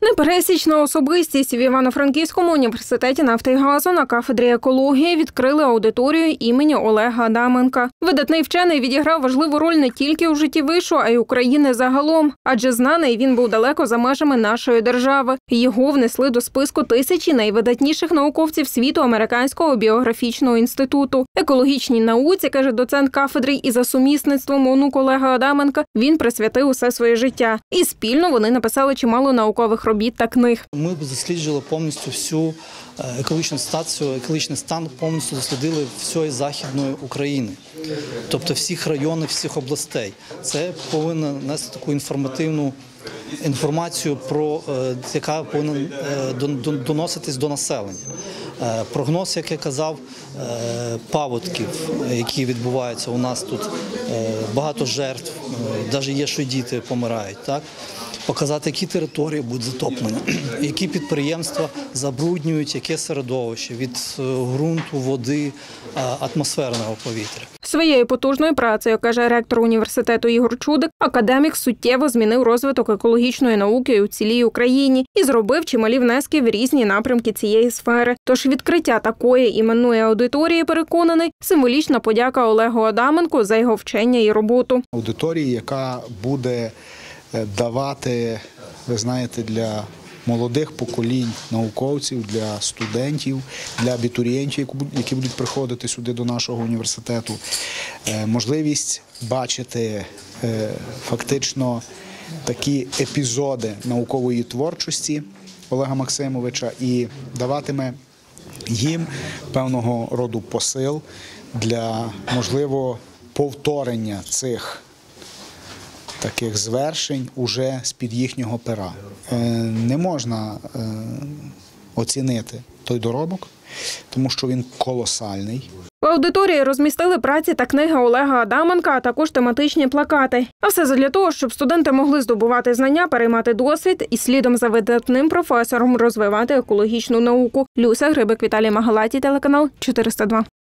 Непересічна особистість в Івано-Франківському університеті нафти і газу на кафедрі екології відкрили аудиторію імені Олега Адаменка. Видатний вчений відіграв важливу роль не тільки у житті вишу, а й України загалом. Адже знаний він був далеко за межами нашої держави. Його внесли до списку тисячі найвидатніших науковців світу Американського біографічного інституту. Екологічній науці, каже доцент кафедри, і за сумісництвом онук Олега Адаменка він присвятив усе своє життя. І спільно вони написали чимало наукових робіт та книг. Ми досліджували повністю всю екологічну ситуацію, екологічний стан повністю дослідили всієї Західної України. Тобто всіх районів, всіх областей. Це повинно нести таку інформативну інформацію, яка повинна доноситись до населення. Прогноз, як я казав, паводків, які відбуваються у нас тут, багато жертв, навіть є, що діти помирають. Так? Показати, які території будуть затоплені, які підприємства забруднюють, яке середовище від ґрунту, води, атмосферного повітря. Своєю потужною працею, каже ректор університету Ігор Чудик, академік суттєво змінив розвиток екологічної науки у цілій Україні і зробив чималі внески в різні напрямки цієї сфери. Тож відкриття такої іменної аудиторії, переконаний, символічна подяка Олегу Адаменку за його вчення і роботу. Аудиторії, яка буде давати, ви знаєте, для молодих поколінь науковців, для студентів, для абітурієнтів, які будуть приходити сюди до нашого університету, можливість бачити фактично такі епізоди наукової творчості Олега Максимовича і даватиме їм певного роду посил для, можливо, повторення цих таких звершень уже з-під їхнього пера. Не можна оцінити той доробок, тому що він колосальний. В аудиторії розмістили праці та книги Олега Адаменка, а також тематичні плакати. А все задля того, щоб студенти могли здобувати знання, переймати досвід і слідом за видатним професором розвивати екологічну науку. Люся Грибик, Віталій Магалаті, телеканал 402.